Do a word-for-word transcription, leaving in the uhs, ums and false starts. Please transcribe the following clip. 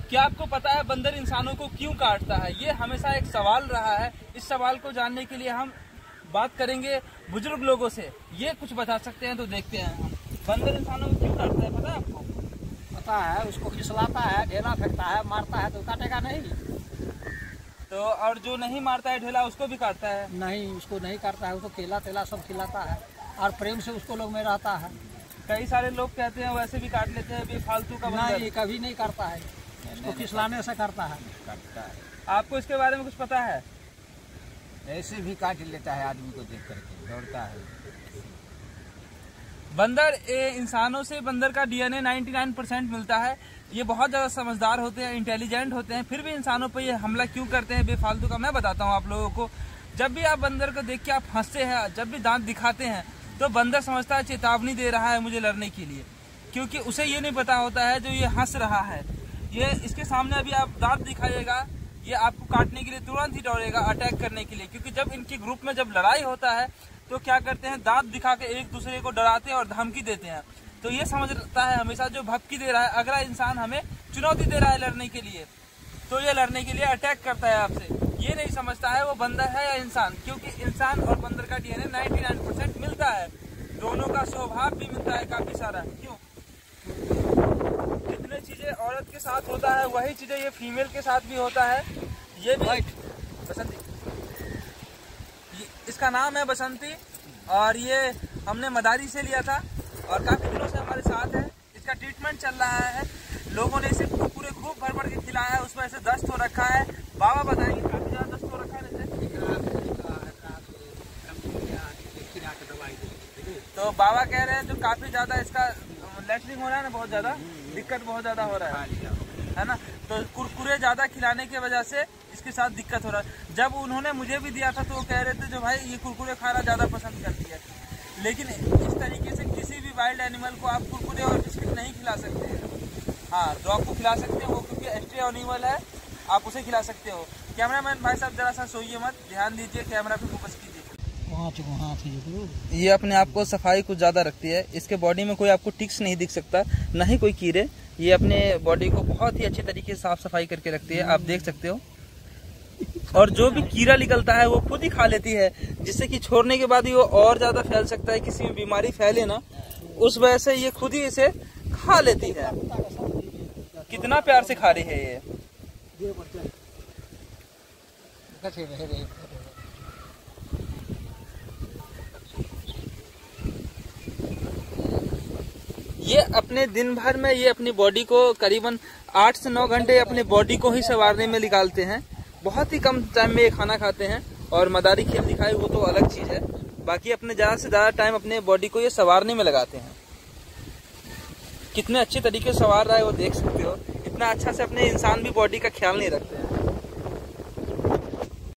क्या आपको पता है बंदर इंसानों को क्यों काटता है? ये हमेशा एक सवाल रहा है। इस सवाल को जानने के लिए हम बात करेंगे बुजुर्ग लोगों से। ये कुछ बता सकते हैं, तो देखते हैं हम। बंदर इंसानों को क्यों काटता है, पता है आपको? पता है, उसको खिसलाता है, ढेला फेंकता है, मारता है तो काटेगा नहीं। तो और जो नहीं मारता है ढेला, उसको भी काटता है? नहीं, उसको नहीं काटता है, वो तो केला तेला सब खिलाता है और प्रेम से उसको लोग में रहता है। कई सारे लोग कहते हैं वैसे भी काट लेते हैं, बेफालतू का बंदर। नहीं, कभी नहीं करता है, उसको खिसलाने से करता है। काटता है। आपको इसके बारे में कुछ पता है? ऐसे भी काट लेता है आदमी को देख करके, दौड़ता है। बंदर ए, इंसानों से बंदर का डीएनए निन्यानवे परसेंट मिलता है। ये बहुत ज्यादा समझदार होते हैं, इंटेलिजेंट होते हैं, फिर भी इंसानों पर ये हमला क्यों करते हैं बेफालतू का? मैं बताता हूँ आप लोगों को। जब भी आप बंदर को देख के आप हंसते हैं, जब भी दांत दिखाते हैं, तो बंदर समझता है चेतावनी दे रहा है मुझे लड़ने के लिए, क्योंकि उसे ये नहीं पता होता है जो ये हंस रहा है। ये इसके सामने अभी आप दांत दिखाइएगा, ये आपको काटने के लिए तुरंत ही दौड़ेगा, अटैक करने के लिए। क्योंकि जब इनके ग्रुप में जब लड़ाई होता है तो क्या करते हैं, दांत दिखा के एक दूसरे को डराते हैं और धमकी देते हैं। तो ये समझता है हमेशा जो भपकी दे रहा है, अगला इंसान हमें चुनौती दे रहा है लड़ने के लिए, तो ये लड़ने के लिए अटैक करता है आपसे। ये नहीं समझता है वो बंदर है या इंसान, क्योंकि इंसान और बंदर का डीएनए निन्यानवे परसेंट मिलता है। दोनों का स्वभाव भी मिलता है काफी सारा। क्यों? जितने चीजें औरत के साथ होता है वही चीजें ये फीमेल के साथ भी होता है। ये भी बसंती, इसका नाम है बसंती, और ये हमने मदारी से लिया था और काफी दिनों से हमारे साथ है। इसका ट्रीटमेंट चल रहा है, लोगों ने इसे पूरे खूब भर भर के खिलाया है, उसमें ऐसे दस्त हो रखा है। बाबा बताएंगे काफी ज्यादा दस्त हो रखा है। तो बाबा कह रहे हैं जो काफी ज्यादा इसका लैटरिंग हो रहा है ना, बहुत ज्यादा दिक्कत बहुत ज्यादा हो रहा है, है ना। तो कुरकुरे ज्यादा खिलाने की वजह से इसके साथ दिक्कत हो रहा है। जब उन्होंने मुझे भी दिया था तो वो कह रहे थे जो भाई ये कुरकुरे खाना ज्यादा पसंद करती है, लेकिन इस तरीके से किसी भी वाइल्ड एनिमल को आप कुरकुरे और बिस्किट नहीं खिला सकते हैं। हाँ, डॉग को खिला सकते हो क्योंकि एक्स्ट्रा एनिमल है, आप उसे खिला सकते हो। कैमरामैन भाई साहब जरा सा सोइए मत, ध्यान दीजिए, कैमरा पे फोकस कीजिए। ये अपने आप को सफाई कुछ ज्यादा रखती है, इसके बॉडी में कोई आपको टिक्स नहीं दिख सकता, ना ही कोई कीड़े। ये अपने बॉडी को बहुत ही अच्छे तरीके से साफ सफाई करके रखती है, आप देख सकते हो। और जो भी कीड़ा निकलता है वो खुद ही खा लेती है, जिससे कि छोड़ने के बाद ही वो और ज्यादा फैल सकता है, किसी में बीमारी फैले ना, उस वजह से ये खुद ही इसे खा लेती है। कितना प्यार से खा रही है ये। ये अपने दिन भर में ये अपनी बॉडी को करीबन आठ से नौ घंटे अपने बॉडी को ही संवारने में निकालते हैं। बहुत ही कम टाइम में ये खाना खाते हैं। और मदारी खेल दिखाई वो तो अलग चीज है, बाकी अपने ज्यादा से ज्यादा टाइम अपने बॉडी को ये संवारने में लगाते हैं। कितने अच्छे तरीके से संवार रहा है वो देख सकते हो। इतना अच्छा से अपने इंसान भी बॉडी का ख्याल नहीं रखते हैं।